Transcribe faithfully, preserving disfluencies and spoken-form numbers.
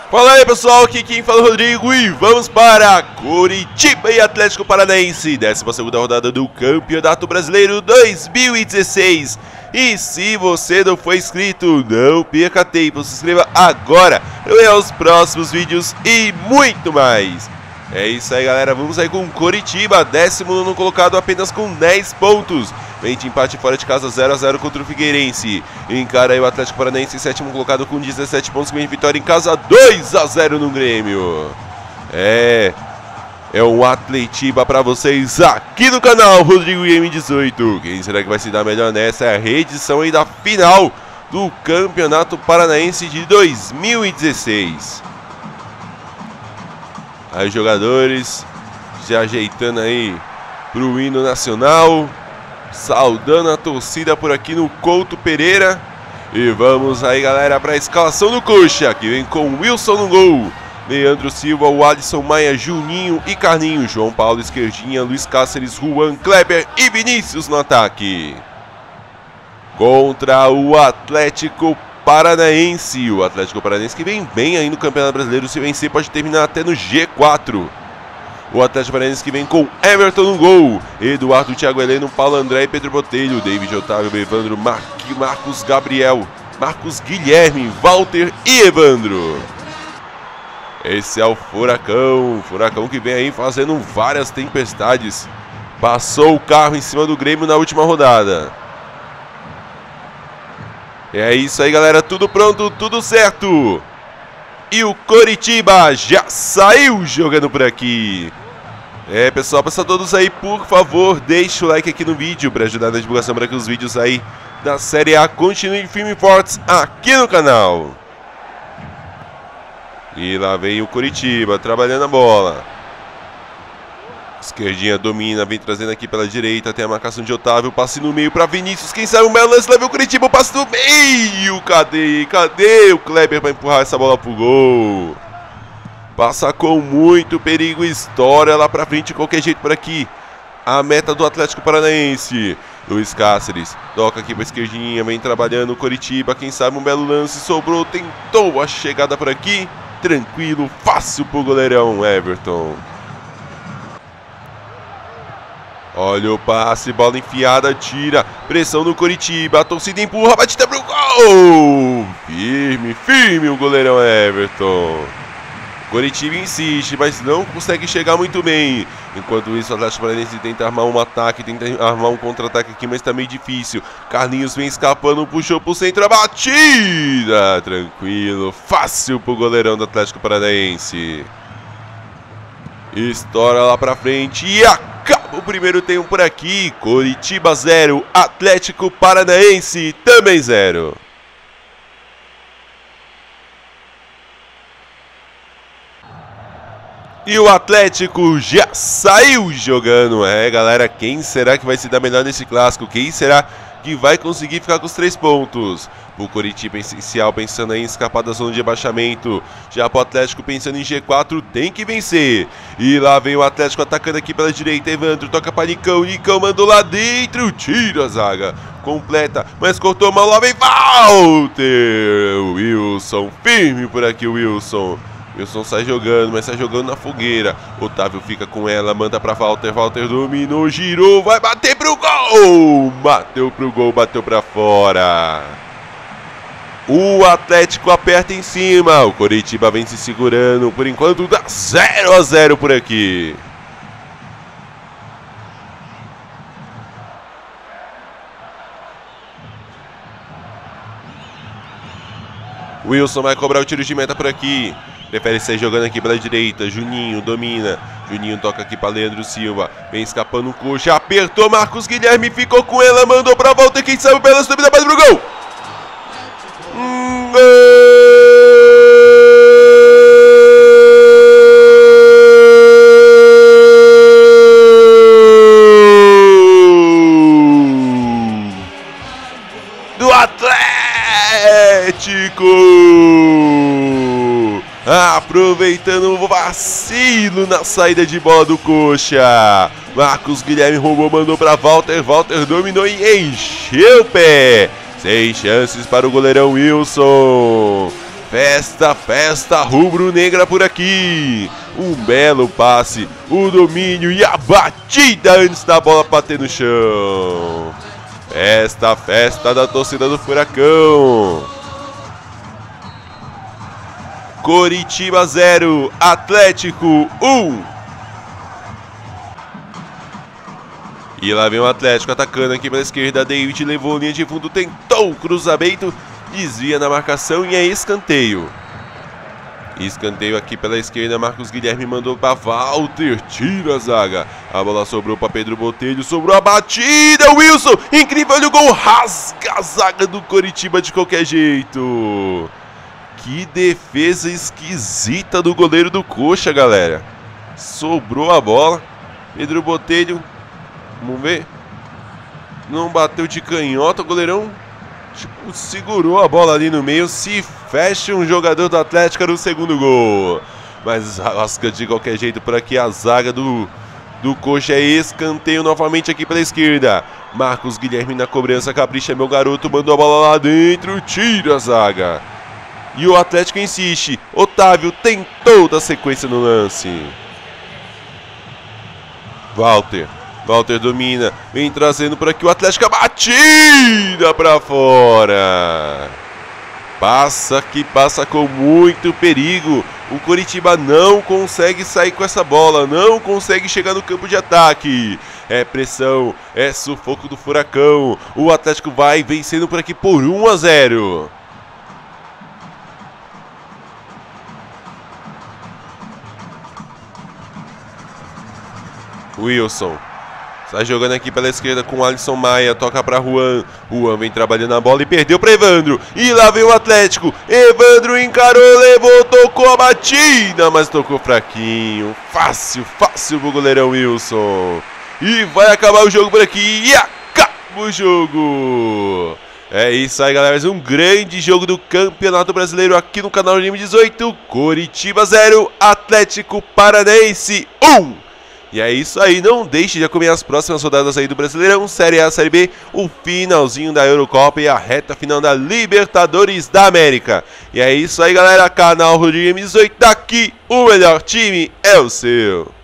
Fala aí pessoal, aqui quem fala é o Rodrigo e vamos para Coritiba e Atlético Paranaense, décima segunda rodada do Campeonato Brasileiro dois mil e dezesseis. E se você não foi inscrito, não perca tempo, se inscreva agora para ver os próximos vídeos e muito mais. É isso aí galera, vamos aí com Coritiba, décimo nono colocado apenas com dez pontos. Vem de empate fora de casa zero a zero contra o Figueirense. Encara aí o Atlético Paranaense, sétimo colocado com dezessete pontos, vem de vitória em casa dois a zero no Grêmio. É, é um Atletiba pra vocês aqui no canal Rodrigo Game dezoito. Quem será que vai se dar melhor nessa? É a reedição aí da final do Campeonato Paranaense de dois mil e dezesseis. Aí os jogadores se ajeitando aí pro hino nacional, saudando a torcida por aqui no Couto Pereira. E vamos aí galera para a escalação do Coxa, que vem com Wilson no gol, Leandro Silva, o Alisson Maia, Juninho e Carlinho, João Paulo esquerdinha, Luiz Cáceres, Juan, Kleber e Vinícius no ataque. Contra o Atlético Paranaense, o Atlético Paranaense que vem bem aí no Campeonato Brasileiro, se vencer pode terminar até no G quatro. O Atlético Paranaense que vem com Everton no gol, Eduardo, Thiago Heleno, Paulo André e Pedro Botelho, David Otávio, Evandro, Mar Marcos Gabriel, Marcos Guilherme, Walter e Evandro. Esse é o Furacão, Furacão que vem aí fazendo várias tempestades, passou o carro em cima do Grêmio na última rodada. É isso aí galera, tudo pronto, tudo certo. E o Coritiba já saiu jogando por aqui. É pessoal, para todos aí, por favor, deixa o like aqui no vídeo para ajudar na divulgação, para que os vídeos aí da Série A continuem firmes e fortes aqui no canal. E lá vem o Coritiba trabalhando a bola. Esquerdinha domina, vem trazendo aqui pela direita, tem a marcação de Otávio, passe no meio para Vinícius, quem sabe o belo lance, leva o Coritiba, o passe no meio, cadê, cadê o Kleber para empurrar essa bola pro gol? Passa com muito perigo, estoura lá pra frente de qualquer jeito por aqui. A meta do Atlético Paranaense, Luiz Cáceres, toca aqui pra esquerdinha, vem trabalhando o Coritiba, quem sabe um belo lance, sobrou, tentou a chegada por aqui, tranquilo, fácil pro goleirão Everton. Olha o passe, bola enfiada, tira, pressão no Coritiba, a torcida empurra, batida pro gol! Firme, firme o goleirão Everton. Coritiba insiste, mas não consegue chegar muito bem. Enquanto isso, o Atlético Paranaense tenta armar um ataque, tenta armar um contra-ataque aqui, mas tá meio difícil. Carlinhos vem escapando, puxou pro centro, a batida! Tranquilo, fácil pro goleirão do Atlético Paranaense. Estoura lá pra frente e acaba o primeiro tempo por aqui. Coritiba zero, Atlético Paranaense também zero. E o Atlético já saiu jogando. É galera, quem será que vai se dar melhor nesse clássico? Quem será que vai conseguir ficar com os três pontos? O Coritiba é essencial, pensando em escapar da zona de abaixamento. Já para o Atlético pensando em G quatro, tem que vencer. E lá vem o Atlético atacando aqui pela direita. Evandro toca para Nicão, Nicão mandou lá dentro, tira a zaga, completa, mas cortou mal, lá vem Walter. Wilson, firme por aqui o Wilson. Wilson sai jogando, mas sai jogando na fogueira. Otávio fica com ela, manda pra Walter. Walter dominou, girou, vai bater pro gol! Bateu pro gol, bateu pra fora. O Atlético aperta em cima. O Coritiba vem se segurando. Por enquanto dá zero a zero por aqui. Wilson vai cobrar o tiro de meta por aqui. Prefere sair jogando aqui pela direita. Juninho domina. Juninho toca aqui para Leandro Silva. Vem escapando o Coxa. Apertou Marcos Guilherme. Ficou com ela. Mandou para volta. Quem sabe o Pelas domina mais pro gol. Hum, gol! Do Atlético! Aproveitando o vacilo na saída de bola do Coxa. Marcos Guilherme roubou, mandou para Walter. Walter dominou e encheu o pé. Sem chances para o goleirão Wilson. Festa, festa rubro-negra por aqui. Um belo passe, o domínio e a batida antes da bola bater no chão. Festa, festa da torcida do Furacão. Coritiba zero, Atlético um. E lá vem o Atlético atacando aqui pela esquerda. David levou linha de fundo, tentou o cruzamento, desvia na marcação e é escanteio. Escanteio aqui pela esquerda, Marcos Guilherme mandou para Walter, tira a zaga. A bola sobrou para Pedro Botelho, sobrou a batida, Wilson, incrível, olha o gol, rasga a zaga do Coritiba de qualquer jeito. Que defesa esquisita do goleiro do Coxa, galera. Sobrou a bola, Pedro Botelho, vamos ver, não bateu de canhota, o goleirão tipo, segurou a bola ali no meio, se fecha um jogador do Atlético no segundo gol. Mas rasga de qualquer jeito por aqui a zaga do, do Coxa. É escanteio novamente aqui pela esquerda. Marcos Guilherme na cobrança, capricha meu garoto, mandou a bola lá dentro, tira a zaga. E o Atlético insiste, Otávio tentou dar sequência no lance. Walter. Walter domina, vem trazendo por aqui o Atlético, a batida pra fora. Passa que passa com muito perigo. O Coritiba não consegue sair com essa bola, não consegue chegar no campo de ataque. É pressão, é sufoco do Furacão. O Atlético vai vencendo por aqui por um a zero. Wilson. Sai jogando aqui pela esquerda com o Alisson Maia, toca para Juan. Juan vem trabalhando a bola e perdeu para Evandro. E lá vem o Atlético. Evandro encarou, levou, tocou a batida, mas tocou fraquinho. Fácil, fácil pro goleirão Wilson. E vai acabar o jogo por aqui. E acaba o jogo. É isso aí, galera. Mais um grande jogo do Campeonato Brasileiro aqui no canal Anime dezoito. Coritiba zero, Atlético Paranaense um. E é isso aí, não deixe de acompanhar as próximas rodadas aí do Brasileirão, Série A, Série B, o finalzinho da Eurocopa e a reta final da Libertadores da América. E é isso aí, galera, canal Rodrigo dezoito, daqui o melhor time é o seu.